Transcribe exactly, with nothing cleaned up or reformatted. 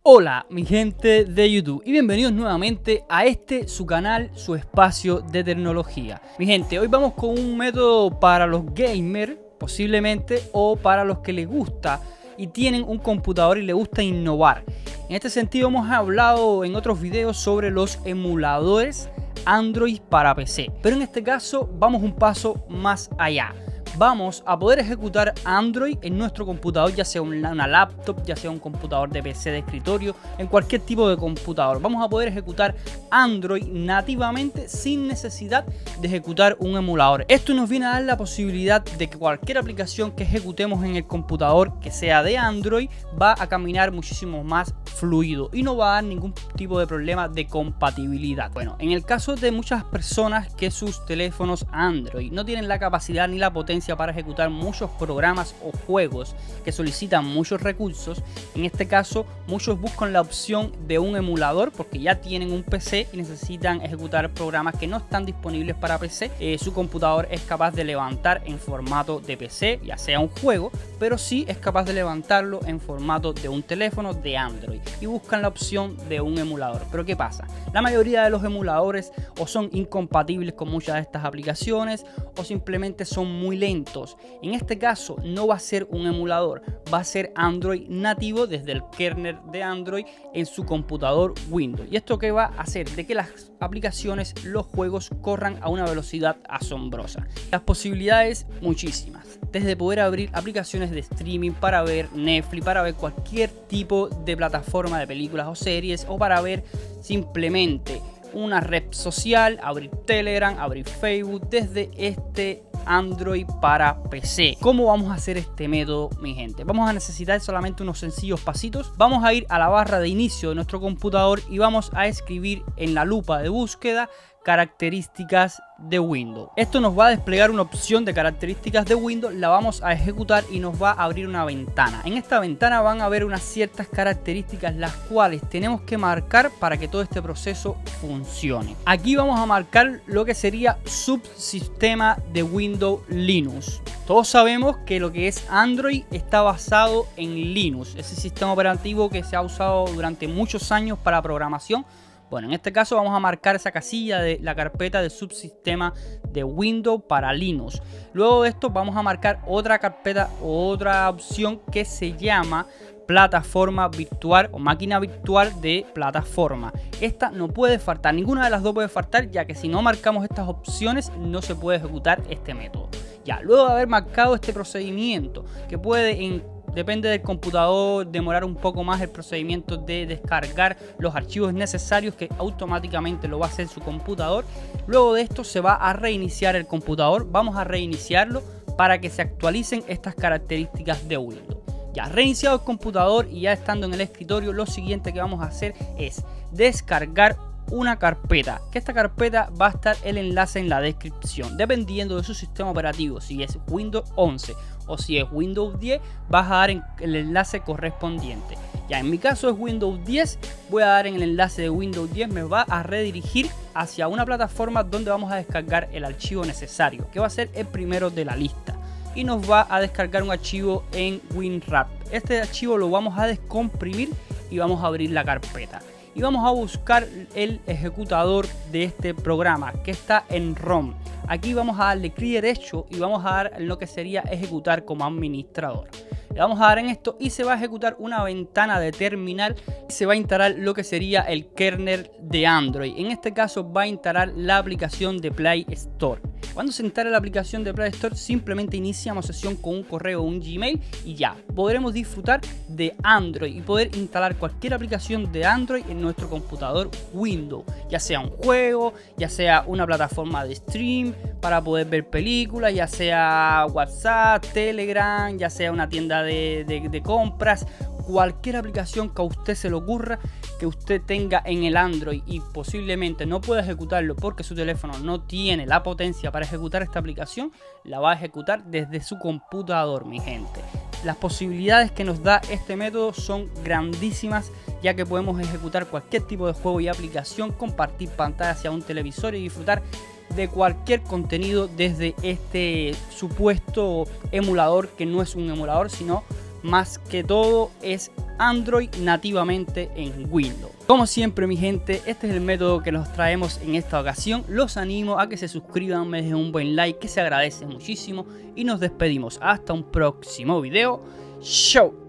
Hola mi gente de YouTube y bienvenidos nuevamente a este su canal, su espacio de tecnología. Mi gente, hoy vamos con un método para los gamers posiblemente, o para los que les gusta y tienen un computador y les gusta innovar. En este sentido hemos hablado en otros videos sobre los emuladores Android para P C, pero en este caso vamos un paso más allá. Vamos a poder ejecutar Android en nuestro computador, ya sea una, una laptop, ya sea un computador de P C de escritorio, en cualquier tipo de computador. Vamos a poder ejecutar Android nativamente sin necesidad de ejecutar un emulador. Esto nos viene a dar la posibilidad de que cualquier aplicación que ejecutemos en el computador que sea de Android va a caminar muchísimo más fluido y no va a dar ningún tipo de problema de compatibilidad. Bueno, en el caso de muchas personas que sus teléfonos Android no tienen la capacidad ni la potencia para ejecutar muchos programas o juegos que solicitan muchos recursos, en este caso muchos buscan la opción de un emulador porque ya tienen un P C y necesitan ejecutar programas que no están disponibles para P C. Eh, su computador es capaz de levantar en formato de P C, ya sea un juego, pero sí es capaz de levantarlo en formato de un teléfono de Android y buscan la opción de un emulador. Pero ¿qué pasa? La mayoría de los emuladores o son incompatibles con muchas de estas aplicaciones o simplemente son muy lentos. En este caso no va a ser un emulador, va a ser Android nativo desde el kernel de Android en su computador Windows. ¿Y esto qué va a hacer? De que las aplicaciones, los juegos corran a una velocidad asombrosa. Las posibilidades muchísimas, desde poder abrir aplicaciones de streaming para ver Netflix, para ver cualquier tipo de plataforma de películas o series, o para ver simplemente una red social, abrir Telegram, abrir Facebook desde este Android para P C. ¿Cómo vamos a hacer este método, mi gente? Vamos a necesitar solamente unos sencillos pasitos. Vamos a ir a la barra de inicio de nuestro computador y vamos a escribir en la lupa de búsqueda características de Windows. Esto nos va a desplegar una opción de características de Windows, la vamos a ejecutar y nos va a abrir una ventana. En esta ventana van a haber unas ciertas características las cuales tenemos que marcar para que todo este proceso funcione. Aquí vamos a marcar lo que sería subsistema de Windows Linux. Todos sabemos que lo que es Android está basado en Linux, ese sistema operativo que se ha usado durante muchos años para programación. Bueno, en este caso vamos a marcar esa casilla de la carpeta de subsistema de Windows para Linux. Luego de esto vamos a marcar otra carpeta o otra opción que se llama plataforma virtual o máquina virtual de plataforma. Esta no puede faltar, ninguna de las dos puede faltar, ya que si no marcamos estas opciones no se puede ejecutar este método. Ya, luego de haber marcado este procedimiento que puede en depende del computador demorar un poco más el procedimiento de descargar los archivos necesarios, que automáticamente lo va a hacer su computador. Luego de esto se va a reiniciar el computador, vamos a reiniciarlo para que se actualicen estas características de Windows. Ya reiniciado el computador y ya estando en el escritorio, lo siguiente que vamos a hacer es descargar una carpeta, que esta carpeta va a estar el enlace en la descripción, dependiendo de su sistema operativo. Si es Windows once o si es Windows diez, vas a dar en el enlace correspondiente. Ya en mi caso es Windows diez, voy a dar en el enlace de Windows diez, me va a redirigir hacia una plataforma donde vamos a descargar el archivo necesario, que va a ser el primero de la lista, y nos va a descargar un archivo en WinRAR. Este archivo lo vamos a descomprimir y vamos a abrir la carpeta. Y vamos a buscar el ejecutador de este programa que está en ROM. Aquí vamos a darle clic derecho y vamos a dar en lo que sería ejecutar como administrador. Le vamos a dar en esto y se va a ejecutar una ventana de terminal y se va a instalar lo que sería el kernel de Android. En este caso va a instalar la aplicación de Play Store. Cuando se instale la aplicación de Play Store, simplemente iniciamos sesión con un correo o un Gmail y ya podremos disfrutar de Android y poder instalar cualquier aplicación de Android en nuestro computador Windows, ya sea un juego, ya sea una plataforma de stream para poder ver películas, ya sea WhatsApp, Telegram, ya sea una tienda de, de, de compras. Cualquier aplicación que a usted se le ocurra que usted tenga en el Android y posiblemente no pueda ejecutarlo porque su teléfono no tiene la potencia para ejecutar esta aplicación, la va a ejecutar desde su computador, mi gente. Las posibilidades que nos da este método son grandísimas, ya que podemos ejecutar cualquier tipo de juego y aplicación, compartir pantalla hacia un televisor y disfrutar de cualquier contenido desde este supuesto emulador, que no es un emulador sino más que todo es Android nativamente en Windows. Como siempre, mi gente, este es el método que nos traemos en esta ocasión. Los animo a que se suscriban, me dejen un buen like, que se agradece muchísimo, y nos despedimos hasta un próximo video. Chau.